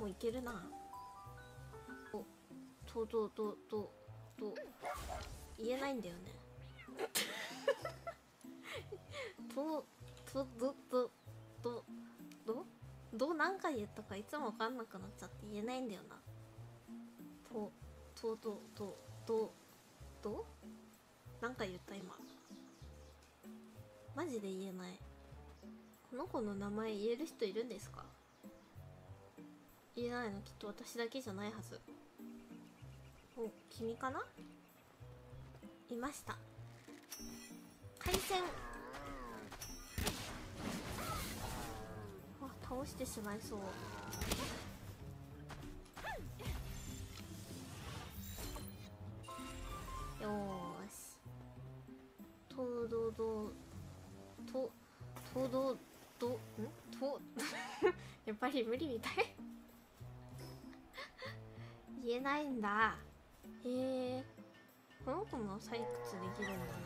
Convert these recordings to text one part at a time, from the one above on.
もいけるな。と言えないんだよね。何回言ったかいつも分かんなくなっちゃって言えないんだよな。何回言った今。マジで言えない。この子の名前言える人いるんですか？言えないのきっと私だけじゃないはず。お、君かな？いました。回線。あ、倒してしまいそう。よーし。やっぱり無理みたい。言えないんだ。へえ、この子も採掘できるんだね。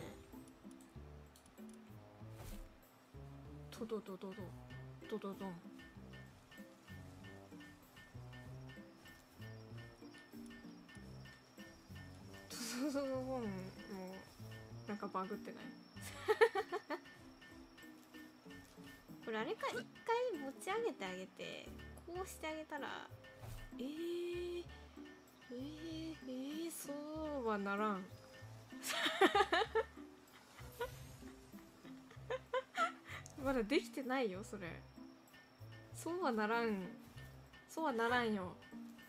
ドドドン。もうなんかバグってない？これあれか、一回持ち上げてあげてこうしてあげたら、そうはならん。まだできてないよそれ。そうはならんよ。そうはならんよ。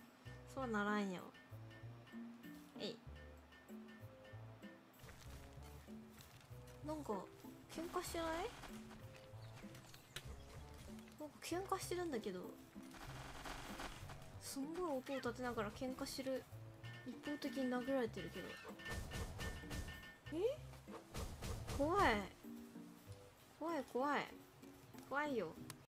えい。なんか喧嘩してない？なんか喧嘩してるんだけど、すんごい音を立てながら喧嘩してる。一方的に殴られてるけど。怖いよ。